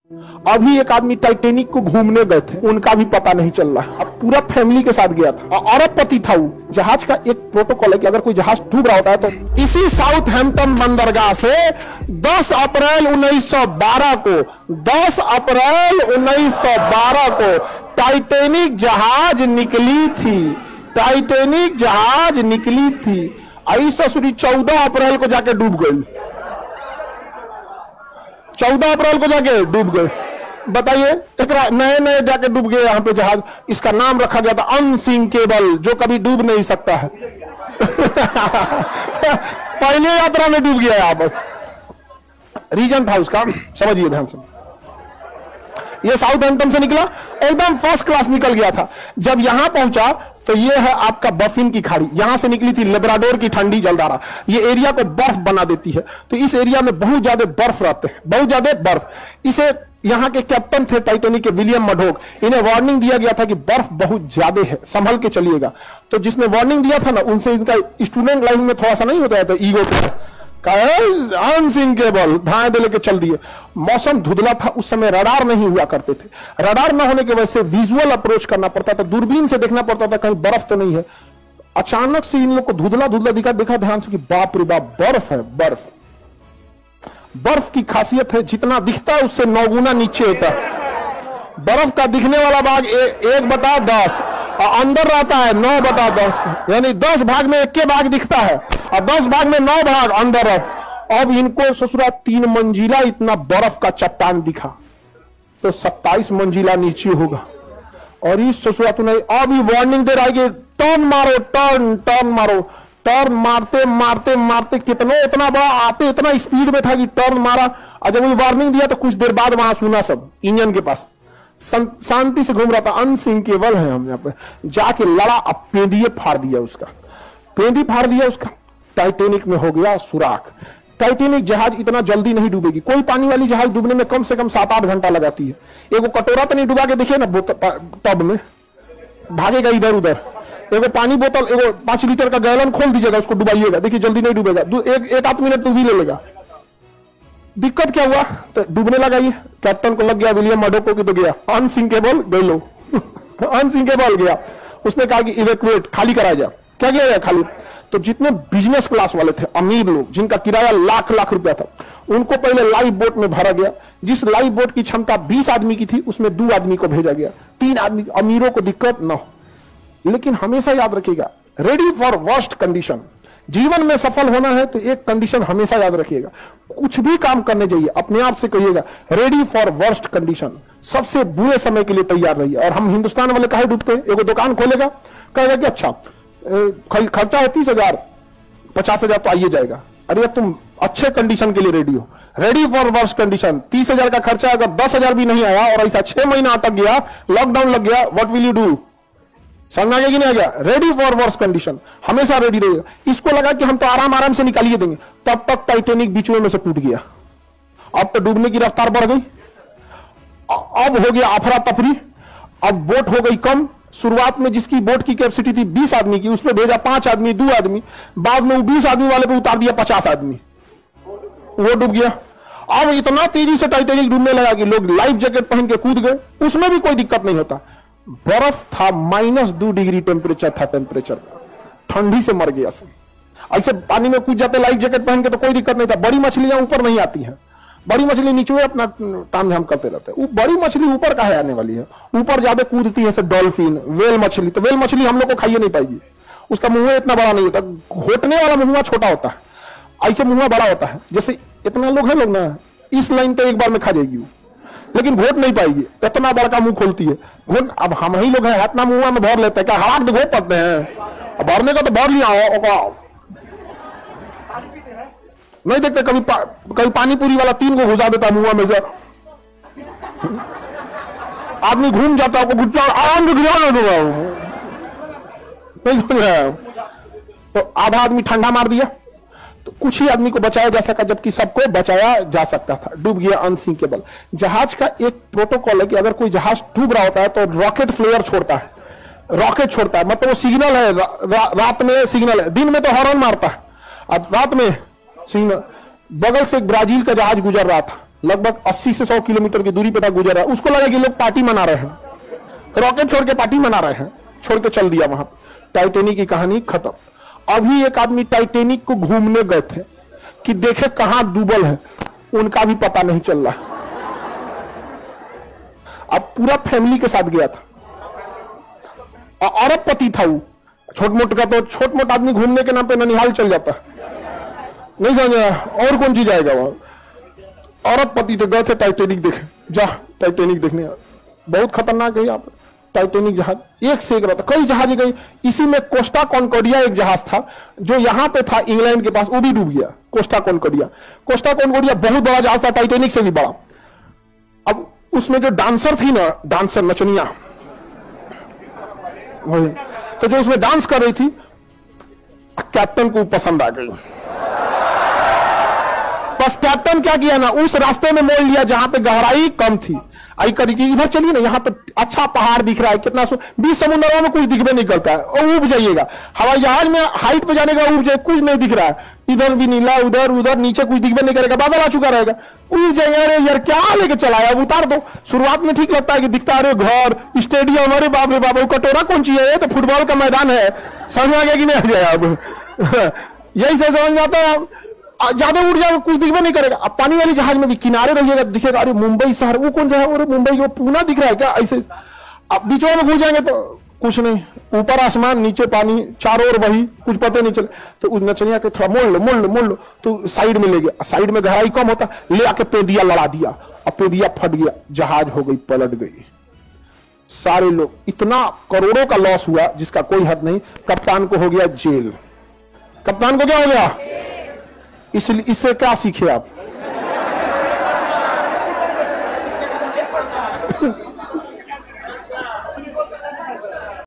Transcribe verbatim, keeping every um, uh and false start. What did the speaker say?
अभी एक आदमी टाइटेनिक को घूमने गए थे, उनका भी पता नहीं चल रहा। अब पूरा फैमिली के साथ गया था, अरबपति था वो। जहाज का एक प्रोटोकॉल है कि अगर कोई जहाज डूब रहा होता है तो इसी साउथहैम्पटन बंदरगाह से दस अप्रैल उन्नीस सौ बारह को दस अप्रैल उन्नीस सौ बारह को टाइटेनिक जहाज निकली थी। टाइटेनिक जहाज निकली थी ऐसा सूरी चौदह अप्रैल को जाके डूब गई। चौदह अप्रैल को जाके डूब गए। बताइए, एक नए नए जाके डूब गए यहाँ पे जहाज। इसका नाम रखा गया था अनसिंकेबल, जो कभी डूब नहीं सकता है। पहले यात्रा में डूब गया यहाँ पर। रीजन था उसका, समझिए ध्यान से। ये साउथहैम्पटन से निकला, एकदम फर्स्ट क्लास निकल गया था। जब यहां पहुंचा तो ये है आपका बफिन की खाड़ी। यहां से निकली थी लेब्राडोर की ठंडी जलधारा। ये एरिया को बर्फ बना देती है, तो इस एरिया में बहुत ज्यादा बर्फ रहते हैं, बहुत ज्यादा बर्फ। इसे यहां के कैप्टन थे टाइटेनिक के, विलियम मडोक। इन्हें वार्निंग दिया गया था कि बर्फ बहुत ज्यादा है, संभल के चलिएगा। तो जिसने वार्निंग दिया था ना, उनसे इनका स्टूडेंट लाइफ में थोड़ा सा नहीं होता था, ईगो पे अनसिंकेबल धाए दे लेके चल दिए। मौसम धुंधला था, उस समय रडार नहीं हुआ करते थे। रडार न होने की वजह से विजुअल अप्रोच करना पड़ता था, दूरबीन से देखना पड़ता था कहीं बर्फ तो नहीं है। अचानक से इन लोग को धुंधला धुंधला दिखा, देखा ध्यान से कि बाप रे बाप बर्फ है। बर्फ बर्फ की खासियत है, जितना दिखता है उससे नौ गुना नीचे होता है। बर्फ का दिखने वाला भाग ए, एक बटा दस और अंदर रहता है नौ बटा दस, यानी दस भाग में एक के भाग दिखता है और दस भाग में नौ भाग अंदर है। अब इनको ससुरा तीन मंजिला इतना बर्फ का चट्टान दिखा, तो सत्ताईस मंजिला नीचे होगा। और इस ससुरा तो नहीं, अभी वार्निंग दे रहा है कि टर्न मारो, टर्न टर्न मारो। टर्न मारते मारते मारते कितना इतना बड़ा आते इतना स्पीड में था कि टर्न मारा। और जब वो वार्निंग दिया तो कुछ देर बाद वहां सुना सब इंजन के पास शांति से घूम रहा था। अनसिंकेबल है हम यहाँ पे जाके लड़ा, अब पेंदिए फाड़ दिया उसका, पेंदी फाड़ दिया उसका। टाइटेनिक में हो गया सुराख। टाइटेनिक जहाज इतना जल्दी नहीं डूबेगी। कोई पानी वाली जहाज डूबने में कम से कम सात आठ घंटा लगाती है। एगो कटोरा तो नहीं डुबा के देखिए ना टब में, भागेगा इधर उधर। एगो पानी बोतल, एगो पांच लीटर का गैलन खोल दीजिएगा, उसको डुबाइएगा, देखिए जल्दी नहीं डूबेगा। एक एक आध मिनट डूबी ले लेगा। दिक्कत क्या हुआ, तो डूबने लगा। ये कैप्टन को लग गया विलियम मडोको की, तो गया अनसिंकेबल गैलो अनसिंकेबल गया। उसने कहा कि इवैक्यूएट, खाली कराया जा। क्या किया गया, खाली। तो जितने बिजनेस क्लास वाले थे, अमीर लोग, जिनका किराया लाख लाख रुपया था, उनको पहले लाइफ बोट में भरा गया। जिस लाइफ बोट की क्षमता बीस आदमी की थी, उसमें दो आदमी को भेजा गया। तीन आदमी, अमीरों को दिक्कत न हो। लेकिन हमेशा याद रखिएगा, रेडी फॉर वर्स्ट कंडीशन। जीवन में सफल होना है तो एक कंडीशन हमेशा याद रखिएगा, कुछ भी काम करने जाइए अपने आप से कहिएगा रेडी फॉर वर्स्ट कंडीशन, सबसे बुरे समय के लिए तैयार रहिए। और हम हिंदुस्तान वाले काहे डूबते हैं, एगो दुकान खोलेगा, कहेगा कि अच्छा खर्चा है तीस हजार पचास हजार तो आइए जाएगा। अरे तुम अच्छे कंडीशन के लिए रेडी हो, रेडी फॉर वर्स्ट कंडीशन। तीस हजार का खर्चा अगर दस हजार भी नहीं आया और ऐसा छह महीना अटक गया, लॉकडाउन लग गया, व्हाट विल यू डू? समझ आ गया कि नहीं आ गया? रेडी फॉर वर्स्ट कंडीशन, हमेशा रेडी रहिएगा। इसको लगा कि हम तो आराम आराम से निकालिए देंगे, तब तक टाइटेनिक बीच में से टूट गया। अब तो डूबने की रफ्तार बढ़ गई, अब हो गया अफरा तफरी। अब बोट हो गई कम। शुरुआत में जिसकी बोट की कैपेसिटी थी बीस आदमी की, उसमें भेजा पांच आदमी, दो आदमी। बाद में वो बीस आदमी वाले पे उतार दिया पचास आदमी, वो डूब गया। अब इतना तेजी से टाइटेनिक डूबने लगा कि लोग लाइफ जैकेट पहन के कूद गए, उसमें भी कोई दिक्कत नहीं होता। बर्फ था, माइनस दो डिग्री टेम्परेचर था, टेम्परेचर ठंडी से मर गया। ऐसे पानी में कूद जाते लाइफ जैकेट पहन के तो कोई दिक्कत नहीं था। बड़ी मछलियां ऊपर नहीं आती हैं, बड़ी मछली नीचे अपना ताम झाम करते रहते हैं। बड़ी मछली ऊपर काहे आने वाली है, ऊपर ज्यादा कूदती है, डॉल्फिन, वेल मछली। तो वेल मछली हम लोग को खाइए नहीं पाएगी, उसका मुंह इतना बड़ा नहीं होता, घोटने वाला मुंह छोटा होता है, ऐसे मुंह बड़ा होता है। जैसे इतना लोग है लोग ना, इस लाइन पे एक बार में खा जाएगी, लेकिन घोट नहीं पाएगी, इतना बड़ा मुंह खोलती है। घोट अब हम ही लोग हैं, इतना मुंह में भर लेते हैं, क्या हराक घोट पाते हैं? भरने का तो भर लिया हो, नहीं देखते कभी पा, कभी पानी पूरी वाला तीन को घुसा देता मुंह में से, आदमी घूम जाता है, गुस्सा आराम से घुसा दूंगा, नहीं समझ रहा है। तो आधा आदमी ठंडा मार दिया, तो कुछ ही आदमी को बचाया जा सका, जबकि सबको बचाया जा सकता था। डूब गया अनसिंकेबल। जहाज का एक प्रोटोकॉल है कि अगर कोई जहाज डूब रहा होता है तो रॉकेट फ्लेयर छोड़ता है, रॉकेट छोड़ता है, मतलब वो सिग्नल है। रा, रा, रात में सिग्नल है, दिन में तो हॉर्न मारता है, अब रात में सिग्नल। बगल से एक ब्राजील का जहाज गुजर रहा था, लगभग अस्सी से सौ किलोमीटर की दूरी पे था, गुजर रहा है। उसको लगा कि लोग पार्टी मना रहे हैं, रॉकेट छोड़ के पार्टी मना रहे हैं, छोड़ के चल दिया वहां। टाइटैनिक की कहानी खत्म। अभी एक आदमी टाइटैनिक को घूमने गए थे कि देखे कहां डूबल है, उनका भी पता नहीं चल रहा। अब पूरा फैमिली के साथ गया था, अरबपति था वो। छोट मोट का तो छोट मोट आदमी घूमने के नाम पे ननिहाल चल जाता, नहीं समझा, और कौन चीज आएगा वहां। अरबपति तो गए थे टाइटैनिक देखे, जा टाइटैनिक देखने, बहुत खतरनाक है यहाँ पर टाइटैनिक जहाज, एक से एक रहता, कई जहाज गई। इसी में कोस्टा कॉन्कॉर्डिया एक जहाज था जो यहाँ पे था इंग्लैंड के पास, वो भी डूब गया। कोस्टा कॉन्कॉर्डिया कोस्टा कॉन्कॉर्डिया बहुत बड़ा जहाज था, टाइटैनिक से भी बड़ा। अब उसमें जो डांसर थी ना, डांसर नचनिया, तो जो उसमें डांस कर रही थी, कैप्टन को पसंद आ गई। बस कैप्टन क्या किया ना, उस रास्ते में मोड़ लिया जहां पे गहराई कम थी। आई करी कि इधर चलिए ना, यहाँ पे अच्छा पहाड़ दिख रहा है, कितना बीस समुद्रों में कुछ दिखने नहीं करता है, और उब जाइएगा। हवाई जहाज में हाइट पे जाने का उब जाए, कुछ नहीं दिख रहा है, इधर भी नीला, उधर उधर नीचे कुछ दिखने नहीं करेगा, बादल आ चुका रहेगा, उब जाएंगे। अरे यार क्या लेके चला है, अब उतार दो। शुरुआत में ठीक लगता है कि दिखता है घर, स्टेडियम, अरे बाप रे बाप, कटोरा कौन चीज है, ये तो फुटबॉल का मैदान है। समझ में आ गया कि नहीं आ गया? अब यही से समझ में आता है, ज्यादा उड़ जाएगा कुछ दिखने नहीं करेगा। अब पानी वाली जहाज में भी किनारे रहिएगा, दिखेगा अरे मुंबई शहर, वो कौन सा है, अरे मुंबई वो पूना दिख रहा है क्या, ऐसे। अब बीचों में घुस जाएंगे तो कुछ नहीं, ऊपर आसमान नीचे पानी, चारों ओर वही, कुछ पता नहीं चले। तो उस नचनिया के थोड़ा मोड़ लो मोड़ लो मोड़ लो, तो साइड में ले गया, साइड में गहराई कम होता, ले आके पेदिया लड़ा दिया, अब पेदिया फट गया, जहाज हो गई, पलट गई। सारे लोग, इतना करोड़ों का लॉस हुआ जिसका कोई हद नहीं। कप्तान को हो गया जेल। कप्तान को क्या हो गया? इसलिए इससे क्या सीखे आप?